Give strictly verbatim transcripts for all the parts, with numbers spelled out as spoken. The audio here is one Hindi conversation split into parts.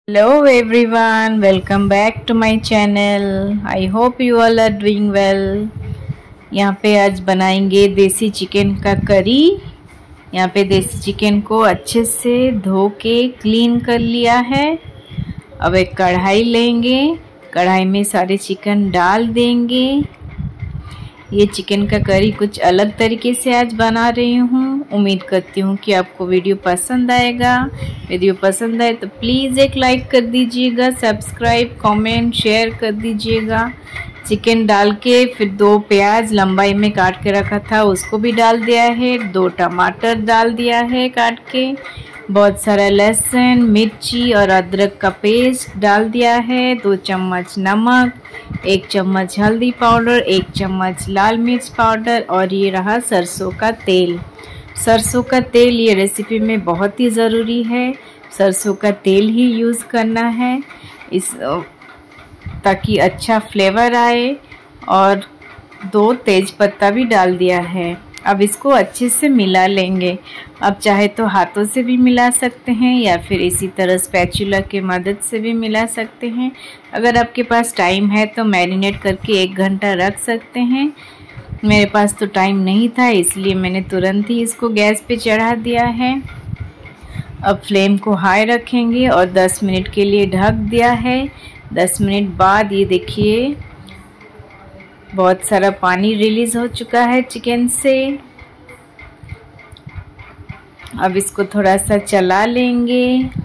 Hello everyone, welcome back to my channel. I hope you all are doing well. यहाँ पे आज बनाएंगे देसी चिकन का करी। यहाँ पे देसी चिकन को अच्छे से धो के क्लीन कर लिया है। अब एक कढ़ाई लेंगे, कढ़ाई में सारे चिकन डाल देंगे। ये चिकन का करी कुछ अलग तरीके से आज बना रही हूँ। उम्मीद करती हूँ कि आपको वीडियो पसंद आएगा। वीडियो पसंद आए तो प्लीज़ एक लाइक कर दीजिएगा, सब्सक्राइब, कमेंट, शेयर कर दीजिएगा। चिकन डाल के फिर दो प्याज लंबाई में काट के रखा था उसको भी डाल दिया है। दो टमाटर डाल दिया है काट के। बहुत सारा लहसुन, मिर्ची और अदरक का पेस्ट डाल दिया है। दो चम्मच नमक, एक चम्मच हल्दी पाउडर, एक चम्मच लाल मिर्च पाउडर और ये रहा सरसों का तेल। सरसों का तेल ये रेसिपी में बहुत ही ज़रूरी है। सरसों का तेल ही यूज़ करना है इस ताकि अच्छा फ्लेवर आए। और दो तेज पत्ता भी डाल दिया है। अब इसको अच्छे से मिला लेंगे। अब चाहे तो हाथों से भी मिला सकते हैं या फिर इसी तरह स्पैचुला की मदद से भी मिला सकते हैं। अगर आपके पास टाइम है तो मैरिनेट करके एक घंटा रख सकते हैं। मेरे पास तो टाइम नहीं था इसलिए मैंने तुरंत ही इसको गैस पे चढ़ा दिया है। अब फ्लेम को हाई रखेंगे और दस मिनट के लिए ढक दिया है। दस मिनट बाद ये देखिए बहुत सारा पानी रिलीज़ हो चुका है चिकन से। अब इसको थोड़ा सा चला लेंगे।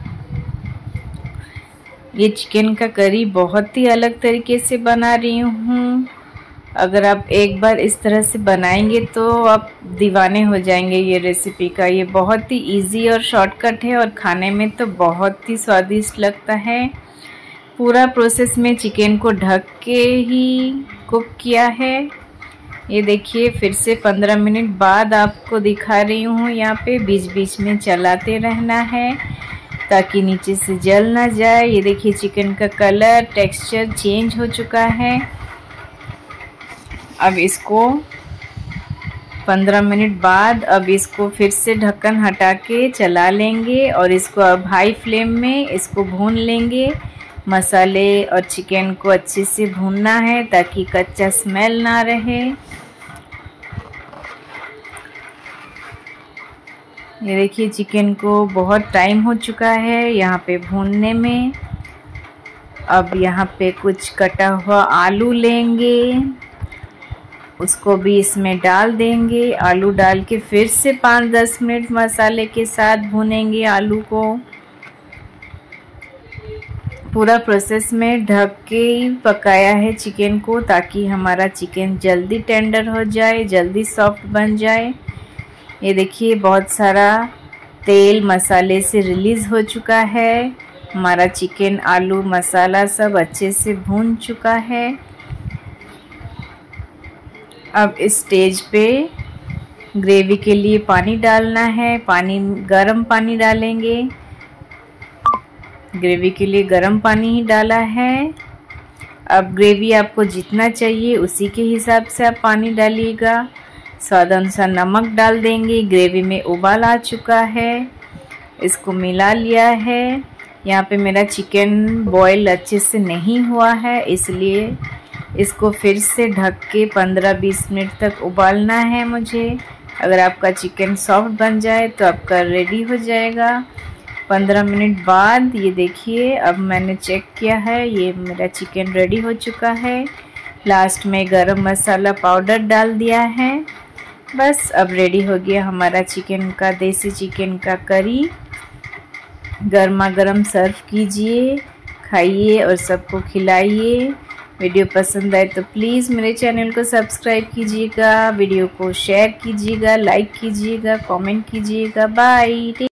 ये चिकन का करी बहुत ही अलग तरीके से बना रही हूँ। अगर आप एक बार इस तरह से बनाएंगे तो आप दीवाने हो जाएंगे ये रेसिपी का। ये बहुत ही इजी और शॉर्टकट है और खाने में तो बहुत ही स्वादिष्ट लगता है। पूरा प्रोसेस में चिकन को ढक के ही कुक किया है। ये देखिए फिर से पंद्रह मिनट बाद आपको दिखा रही हूँ। यहाँ पे बीच बीच में चलाते रहना है ताकि नीचे से जल ना जाए। ये देखिए चिकन का कलर, टेक्सचर चेंज हो चुका है। अब इसको पंद्रह मिनट बाद अब इसको फिर से ढक्कन हटा के चला लेंगे और इसको अब हाई फ्लेम में इसको भून लेंगे। मसाले और चिकन को अच्छे से भूनना है ताकि कच्चा स्मेल ना रहे। ये देखिए चिकन को बहुत टाइम हो चुका है यहाँ पे भूनने में। अब यहाँ पे कुछ कटा हुआ आलू लेंगे, उसको भी इसमें डाल देंगे। आलू डाल के फिर से पाँच दस मिनट मसाले के साथ भूनेंगे आलू को। पूरा प्रोसेस में ढक के ही पकाया है चिकन को ताकि हमारा चिकन जल्दी टेंडर हो जाए, जल्दी सॉफ्ट बन जाए। ये देखिए बहुत सारा तेल मसाले से रिलीज़ हो चुका है। हमारा चिकन, आलू, मसाला सब अच्छे से भून चुका है। अब इस स्टेज पे ग्रेवी के लिए पानी डालना है। पानी गरम पानी डालेंगे। ग्रेवी के लिए गरम पानी ही डाला है। अब ग्रेवी आपको जितना चाहिए उसी के हिसाब से आप पानी डालिएगा। स्वाद अनुसार नमक डाल देंगे। ग्रेवी में उबाल आ चुका है, इसको मिला लिया है। यहाँ पे मेरा चिकन बॉयल अच्छे से नहीं हुआ है इसलिए इसको फिर से ढक के पंद्रह बीस मिनट तक उबालना है मुझे। अगर आपका चिकन सॉफ्ट बन जाए तो आपका रेडी हो जाएगा। पंद्रह मिनट बाद ये देखिए अब मैंने चेक किया है, ये मेरा चिकन रेडी हो चुका है। लास्ट में गरम मसाला पाउडर डाल दिया है। बस अब रेडी हो गया हमारा चिकन का, देसी चिकन का करी। गर्मा गर्म सर्व कीजिए, खाइए और सबको खिलाइए। वीडियो पसंद आए तो प्लीज़ मेरे चैनल को सब्सक्राइब कीजिएगा, वीडियो को शेयर कीजिएगा, लाइक कीजिएगा, कमेंट कीजिएगा। बाय।